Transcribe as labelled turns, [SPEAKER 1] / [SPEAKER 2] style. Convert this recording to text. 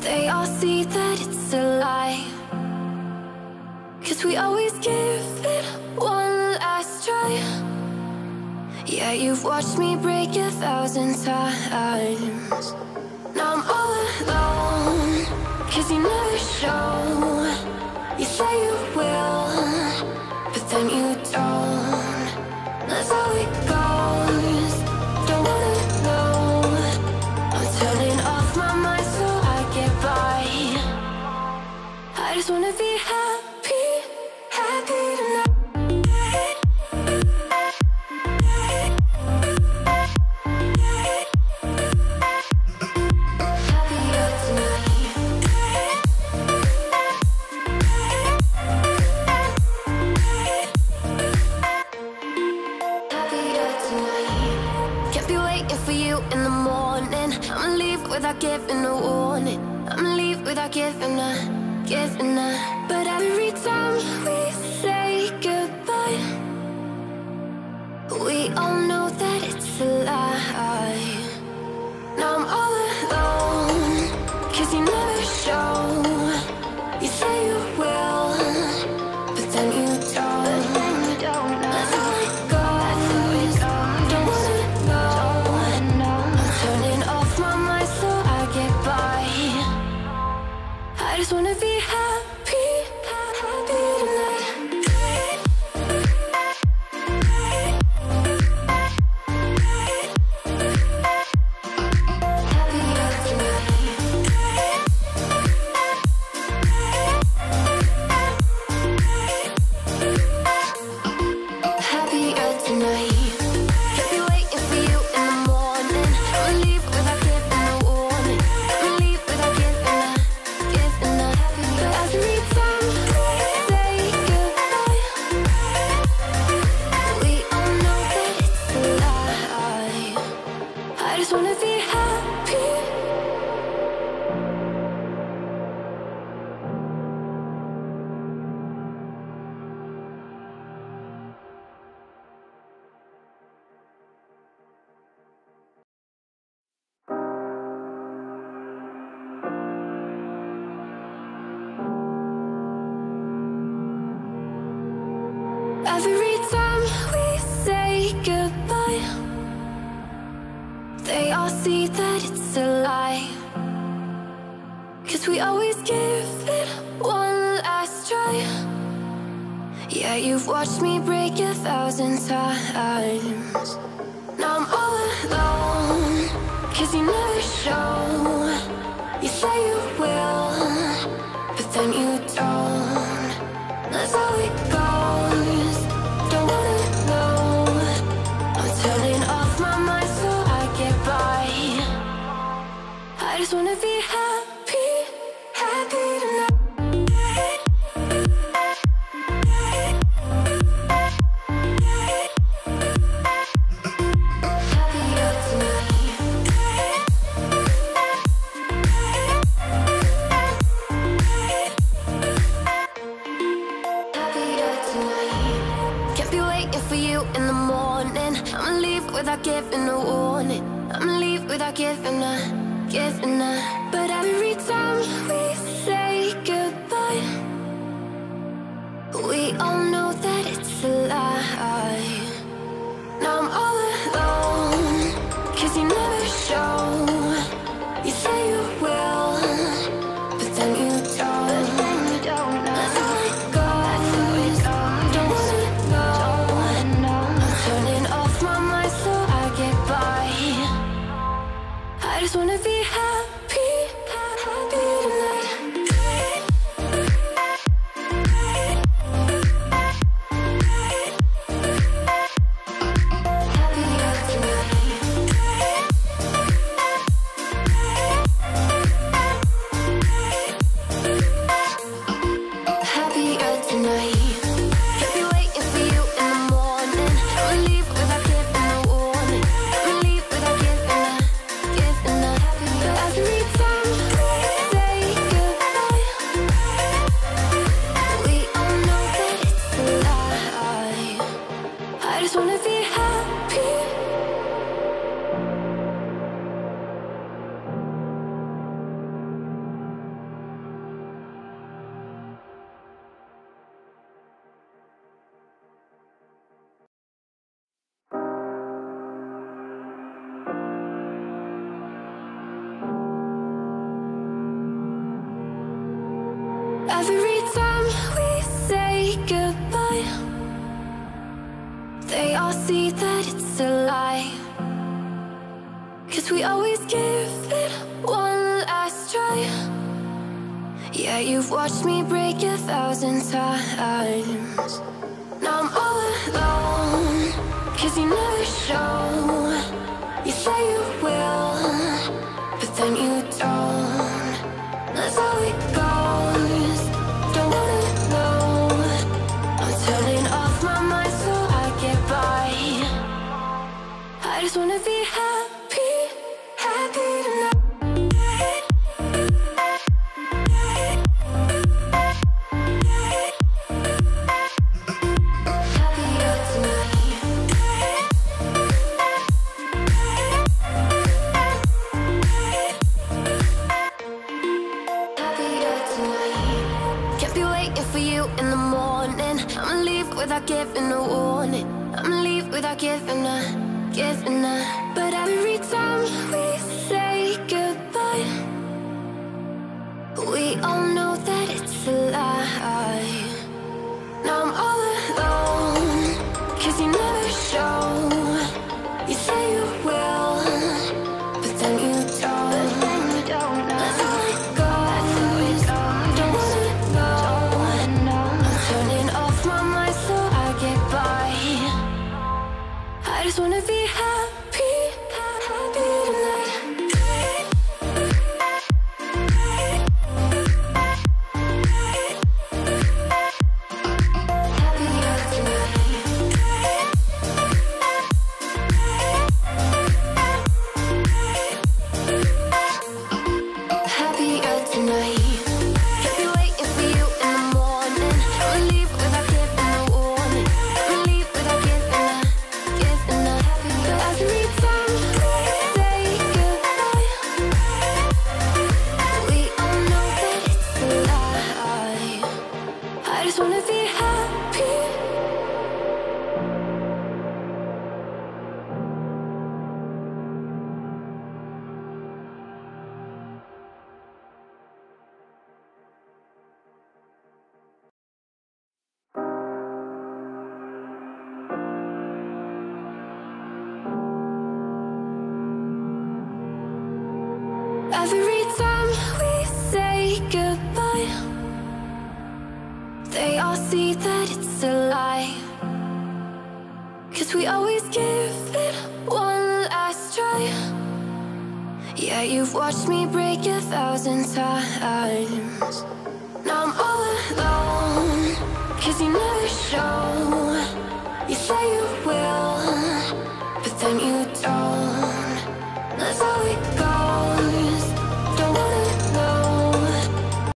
[SPEAKER 1] They all see that it's a lie, 'cause we always give it one last try. Yeah, you've watched me break 1,000 times. Now I'm all alone, 'cause you never show. You say you will, but then you don't. That's how it goes. Don't wanna know. I'm turning off my mind so I get by. I just wanna be happy, happy tonight. Without giving a warning, I'ma leave without giving a. But every time we say goodbye, we all know that it's a lie. Now I'm all alone, 'cause you never show. You say you will, but then you don't. That's how it goes. Don't wanna know. I'm turning off my mind so I get by. I just wanna be happy, happy tonight. Happier tonight. Can't be waiting for you in the morning. I'ma leave without giving a warning. I'ma leave without giving a. But every time we say goodbye, we all know that it's a lie. I just wanna be happy. Every time we say goodbye, they all see that it's a lie, 'cause we always give it one last try. Yeah, you've watched me break 1,000 times. Now I'm all alone, 'cause you never show. You say you will, but then you don't. That's how it goes. Don't wanna know. I'm turning off my mind so I get by. I just wanna be happy, happy tonight. Happier tonight. Happier tonight. Can't be waiting for you in the morning. I'ma leave without giving a warning. I'ma leave without giving a. But every time we say goodbye, we all know that it's a lie. Now I'm all alone, 'cause you never show. You say you will, but then you don't. That's how it goes. Don't wanna know. I'm turning off my mind so I get by. I just wanna be happy, happy. Every time we say goodbye, they all see that it's a lie. 'Cause we always give it one last try. Yeah, you've watched me break 1,000 times. Now I'm all alone, 'cause you never show. You say you will, but then you don't. That's how it goes. Don't wanna know. I'm turning off my mind so I get by. I just wanna be happy, happy tonight. Without giving a warning, I'ma leave without giving a. But every time we say goodbye, we all know that it's a lie. Now I'm all alone, 'cause you never show. You say you will, but then you don't. That's how it goes. Don't wanna know. I'm turning off my mind so I get by. I just wanna be happy, happy tonight. Happier tonight. Happier tonight. Every time we say goodbye, they all see that it's a lie. 'Cause we always give it one last try. Yeah, you've watched me break 1,000 times. Now I'm all alone, 'cause you never show.